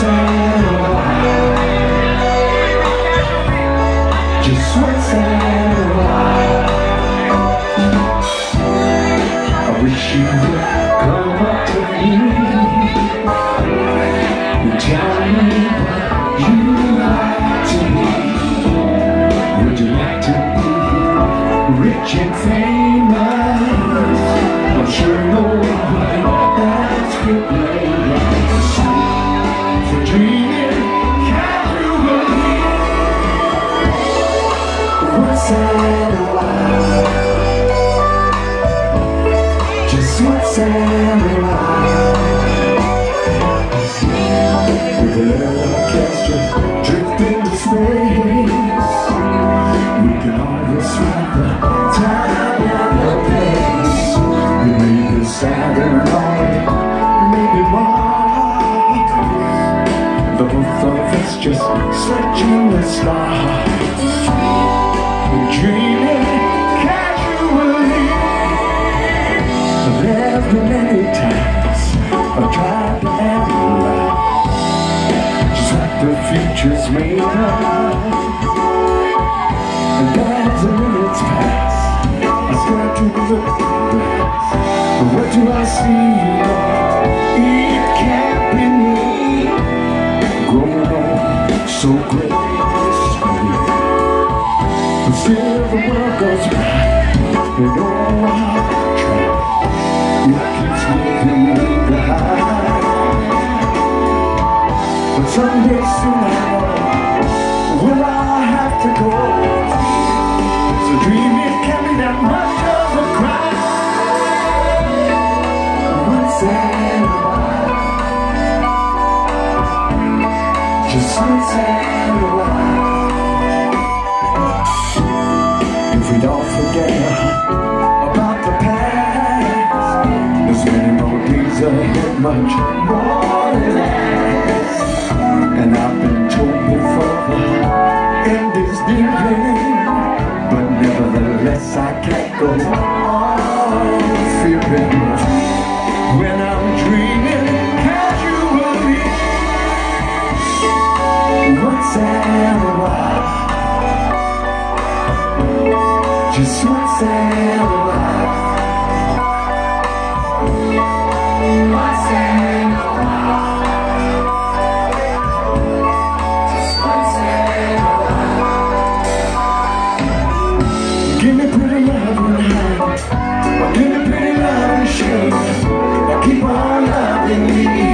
once in a while, just once in a while. I wish you would come up to me and tell me what you like to be. Would you like to be rich and famous? I'm sure nobody else could play like sweet for dreaming casually. Once in a while, just once in a while, with a little orchestra drifting to space, we can always swap the time and the place. We may be sad and lonely, maybe more, the both of us just searching the stars, dreaming casually. There's been many times I've tried to analyze just what the future's made of, and as the minutes pass, I start to look back. What do I see? It can't be me, growing on so gracefully. But still the world goes by, and all I try, it keeps leaving me behind. But someday soon I know, will I have to go? So dreaming can be that much of a crime. Once in a while, just once in a while. If we don't forget about the past, there's many more days ahead, much more than that. And I've been told before the end is nearing, but nevertheless I can't go on fearing when I'm dreaming casually. Once in a while, just once in a while, once in a while, just once in a while. Give me pretty love and hand, give me pretty love and shake, keep on loving me.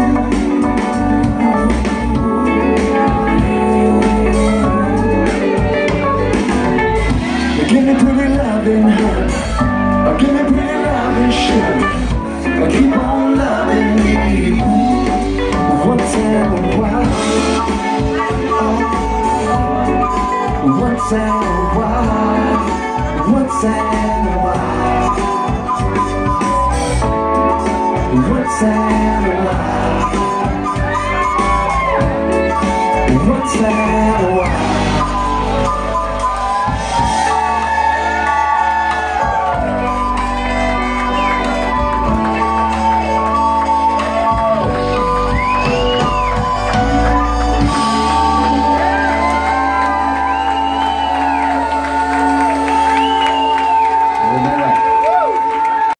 Give me pretty love and hand, give me pretty love and shake, keep on loving me. Once in a while, once in a while, once in a while, once in a while.